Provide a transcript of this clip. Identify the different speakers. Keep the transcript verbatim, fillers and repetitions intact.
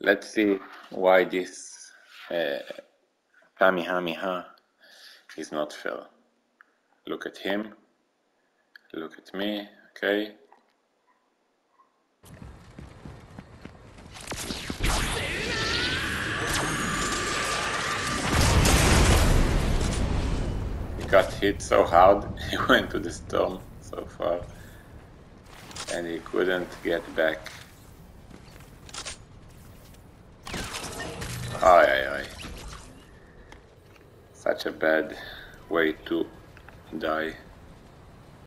Speaker 1: Let's see why this uh, Kamehameha is not fail. Look at him. Look at me. Okay. He got hit so hard, he went to the storm so far, and he couldn't get back. Ay, ay, ay. Such a bad way to die.